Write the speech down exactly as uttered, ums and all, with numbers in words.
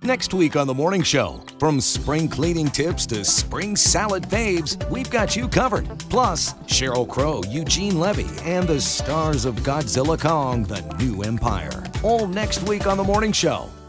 Next week on The Morning Show, from spring cleaning tips to spring salad babes, we've got you covered. Plus, Sheryl Crow, Eugene Levy, and the stars of Godzilla Kong, The New Empire. All next week on The Morning Show.